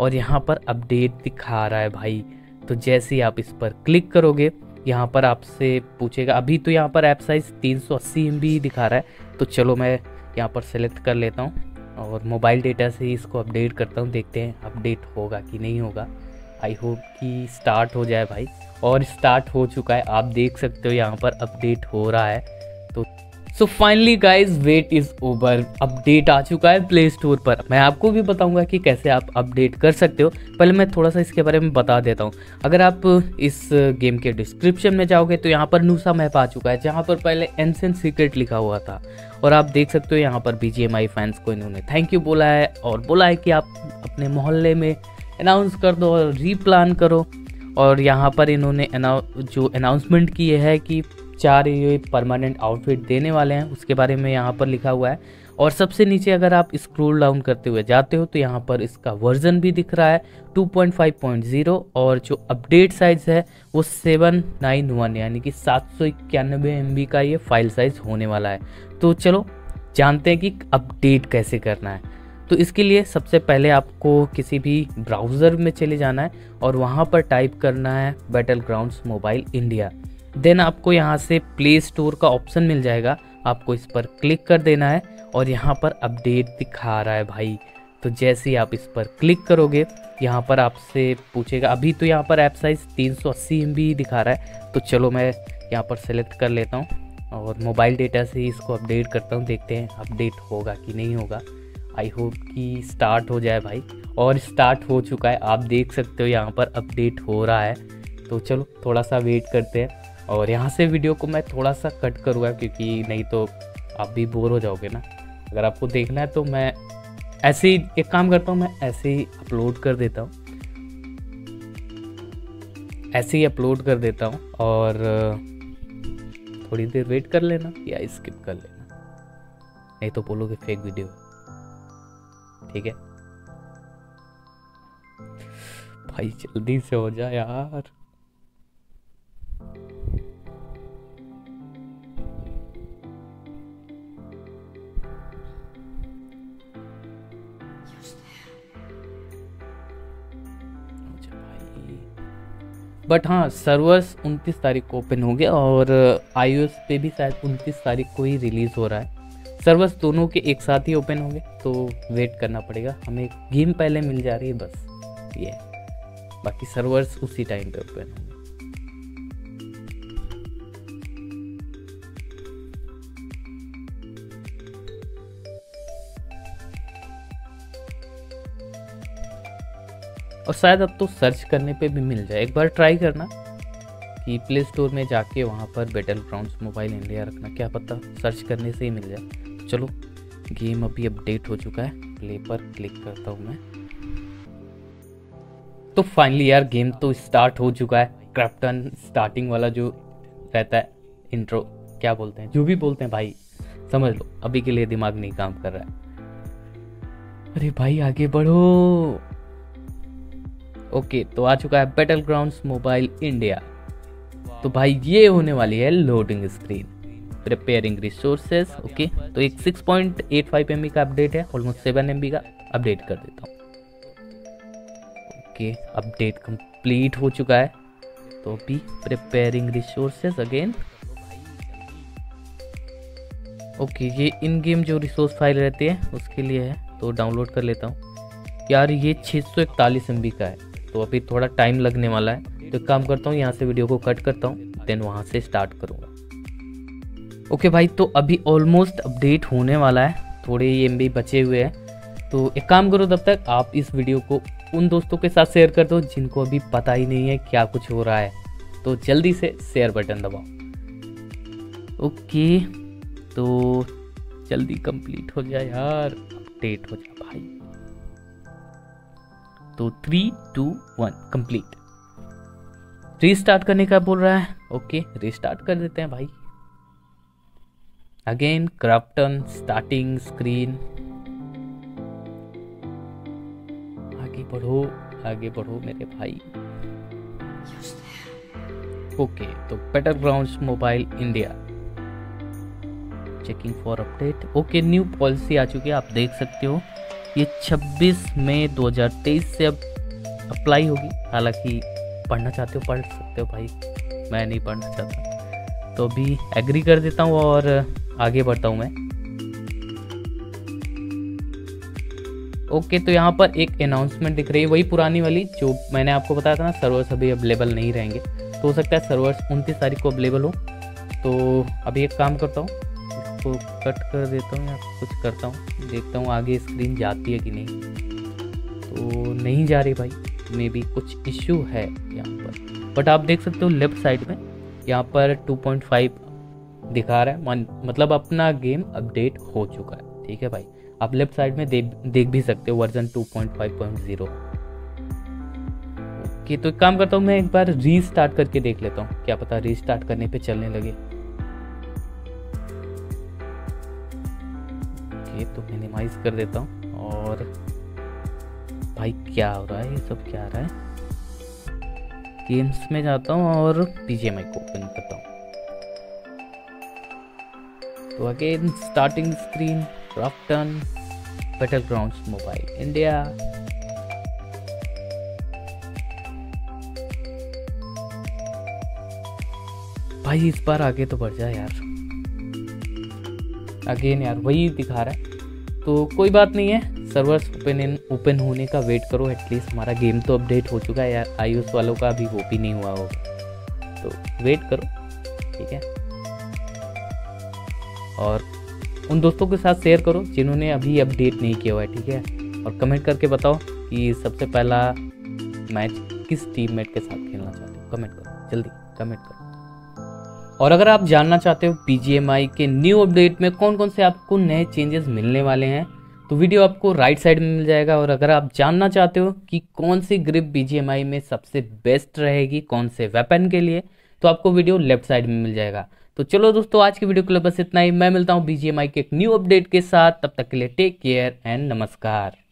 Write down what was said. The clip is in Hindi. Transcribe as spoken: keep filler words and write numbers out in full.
और यहाँ पर अपडेट दिखा रहा है भाई। तो जैसे ही आप इस पर क्लिक करोगे यहाँ पर आपसे पूछेगा, अभी तो यहाँ पर ऐप साइज़ तीन सौ अस्सी एम बी दिखा रहा है। तो चलो मैं यहाँ पर सेलेक्ट कर लेता हूँ और मोबाइल डेटा से ही इसको अपडेट करता हूँ, देखते हैं अपडेट होगा कि नहीं होगा। आई होप कि स्टार्ट हो जाए भाई। और स्टार्ट हो चुका है, आप देख सकते हो यहाँ पर अपडेट हो रहा है। तो so finally guys wait is over, update आ चुका है प्ले स्टोर पर। मैं आपको भी बताऊंगा कि कैसे आप अपडेट कर सकते हो। पहले मैं थोड़ा सा इसके बारे में बता देता हूँ। अगर आप इस गेम के डिस्क्रिप्शन में जाओगे तो यहाँ पर नूसा मैप आ चुका है, जहाँ पर पहले एंसेंट सीक्रेट लिखा हुआ था। और आप देख सकते हो यहाँ पर B G M I fans को इन्होंने थैंक यू बोला है और बोला है कि आप अपने मोहल्ले में अनाउंस कर दो और रीप्लान करो। और यहाँ पर इन्होंने जो अनाउंसमेंट की है कि चार ये परमानेंट आउटफिट देने वाले हैं, उसके बारे में यहाँ पर लिखा हुआ है। और सबसे नीचे अगर आप स्क्रॉल डाउन करते हुए जाते हो तो यहाँ पर इसका वर्जन भी दिख रहा है two point five point zero और जो अपडेट साइज़ है वो सेवन नाइन वन यानी कि सात सौ इक्यानवे एम बी का ये फाइल साइज़ होने वाला है। तो चलो जानते हैं कि अपडेट कैसे करना है। तो इसके लिए सबसे पहले आपको किसी भी ब्राउज़र में चले जाना है और वहाँ पर टाइप करना है battle grounds mobile India. Then आपको यहाँ से प्ले स्टोर का ऑप्शन मिल जाएगा, आपको इस पर क्लिक कर देना है और यहाँ पर अपडेट दिखा रहा है भाई। तो जैसे ही आप इस पर क्लिक करोगे यहाँ पर आपसे पूछेगा, अभी तो यहाँ पर ऐप साइज़ तीन सौ अस्सी एम बी दिखा रहा है। तो चलो मैं यहाँ पर सेलेक्ट कर लेता हूँ और मोबाइल डेटा से ही इसको अपडेट करता हूँ, देखते हैं अपडेट होगा कि नहीं होगा। आई होप कि स्टार्ट हो जाए भाई। और स्टार्ट हो चुका है, आप देख सकते हो यहाँ पर अपडेट हो रहा है। तो चलो थोड़ा सा वेट करते हैं और यहाँ से वीडियो को मैं थोड़ा सा कट करूँगा क्योंकि नहीं तो आप भी बोर हो जाओगे ना। अगर आपको देखना है तो मैं ऐसे ही एक काम करता हूँ, मैं ऐसे ही अपलोड कर देता हूँ ऐसे ही अपलोड कर देता हूँ और थोड़ी देर वेट कर लेना या स्किप कर लेना, नहीं तो बोलोगे फेक वीडियो। ठीक है भाई जल्दी से हो जाए यार। बट हाँ सर्वर्स उनतीस तारीख को ओपन हो गया और आईओएस पे भी शायद उनतीस तारीख को ही रिलीज़ हो रहा है। सर्वर्स दोनों के एक साथ ही ओपन होंगे तो वेट करना पड़ेगा, हमें गेम पहले मिल जा रही है बस ये, बाकी सर्वर्स उसी टाइम पे ओपन होंगे। और शायद अब तो सर्च करने पे भी मिल जाए, एक बार ट्राई करना कि प्ले स्टोर में जाके वहाँ पर बैटल ग्राउंड्स मोबाइल इंडिया रखना, क्या पता सर्च करने से ही मिल जाए। चलो गेम अभी अपडेट हो चुका है, प्ले पर क्लिक करता हूँ मैं। तो फाइनली यार गेम तो स्टार्ट हो चुका है। क्रैप्टन स्टार्टिंग वाला जो रहता है इंट्रो, क्या बोलते हैं, जो भी बोलते हैं भाई समझ लो, अभी के लिए दिमाग नहीं काम कर रहा है। अरे भाई आगे बढ़ो। ओके तो आ चुका है बैटल ग्राउंड्स मोबाइल इंडिया। तो भाई ये होने वाली है loading screen, preparing resources. Okay तो एक six point eight five M B का अपडेट है, ऑलमोस्ट सेवन एम बी का अपडेट कर देता हूँ। ओके अपडेट कंप्लीट हो चुका है। तो अभी प्रिपेयरिंग रिसोर्सेज अगेन। ओके ये इन गेम जो रिसोर्स फाइल रहती है उसके लिए है, तो डाउनलोड कर लेता हूँ। यार ये छः सौ इकतालीस एम बी का है तो अभी थोड़ा टाइम लगने वाला है, तो एक काम करता हूँ यहाँ से वीडियो को कट करता हूँ, देन वहाँ से स्टार्ट करूँगा। ओके भाई तो अभी ऑलमोस्ट अपडेट होने वाला है, थोड़े ही एम बी बचे हुए हैं। तो एक काम करो तब तक आप इस वीडियो को उन दोस्तों के साथ शेयर कर दो जिनको अभी पता ही नहीं है क्या कुछ हो रहा है, तो जल्दी से शेयर बटन दबाओ। ओके तो जल्दी कंप्लीट हो जाए यार, अपडेट हो जाए भाई। तो three two one complete. Restart करने का बोल रहा है। ओके रीस्टार्ट कर देते हैं भाई। Again Krafton starting screen. आगे बढ़ो आगे बढ़ो मेरे भाई। ओके तो battle grounds mobile India checking for update. Okay new policy आ चुकी है, आप देख सकते हो ये छब्बीस मई दो हज़ार तेईस से अब अप्लाई होगी। हालांकि पढ़ना चाहते हो पढ़ सकते हो भाई, मैं नहीं पढ़ना चाहता, तो अभी एग्री कर देता हूँ और आगे बढ़ता हूँ मैं। ओके, तो यहाँ पर एक अनाउंसमेंट दिख रही है, वही पुरानी वाली जो मैंने आपको बताया था ना, सर्वर्स अभी अवेलेबल नहीं रहेंगे। तो हो सकता है सर्वर्स उनतीस तारीख को अवेलेबल हो। तो अभी एक काम करता हूँ, इसको कट कर देता हूँ या कुछ करता हूँ, देखता हूँ आगे स्क्रीन जाती है कि नहीं। तो नहीं जा रही भाई, मे बी कुछ इश्यू है यहाँ पर। बट आप देख सकते हो लेफ्ट साइड में यहाँ पर टू पॉइंट फाइव दिखा रहा है, मतलब अपना गेम अपडेट हो चुका है। ठीक है भाई, आप लेफ्ट साइड में देख देख भी सकते हो version two point five point zero. Okay, तो एक काम करता हूँ, मैं एक बार रीस्टार्ट करके देख लेता हूँ, क्या पता रीस्टार्ट करने पे चलने लगे। ओके, तो मिनिमाइज कर देता हूँ और भाई क्या हो रहा है, ये सब क्या आ रहा है। गेम्स में जाता हूँ और बीजीएमआई को ओपन करता हूँ। तो again starting screen, Krafton, battlegrounds mobile India. भाई इस बार आगे तो बढ़ जाए यार। अगेन यार वही दिखा रहा है, तो कोई बात नहीं है, सर्वर्स ओपन ओपन होने का वेट करो। एटलीस्ट हमारा गेम तो अपडेट हो चुका है यार, आईओएस वालों का अभी वो भी नहीं हुआ होगा, तो वेट करो। ठीक है, और उन दोस्तों के साथ शेयर करो जिन्होंने अभी अपडेट नहीं किया हुआ है। ठीक है, और कमेंट करके बताओ कि सबसे पहला मैच किस टीममेट के साथ खेलना चाहते हो। कमेंट करो, जल्दी कमेंट करो। और अगर आप जानना चाहते हो बीजीएमआई के न्यू अपडेट में कौन कौन से आपको नए चेंजेस मिलने वाले हैं, तो वीडियो आपको राइट साइड में मिल जाएगा। और अगर आप जानना चाहते हो कि कौन सी ग्रिप बीजीएमआई में सबसे बेस्ट रहेगी कौन से वेपन के लिए, तो आपको वीडियो लेफ्ट साइड में मिल जाएगा। तो चलो दोस्तों, आज की वीडियो के लिए बस इतना ही। मैं मिलता हूँ बीजीएमआई के एक न्यू अपडेट के साथ, तब तक के लिए टेक केयर एंड नमस्कार।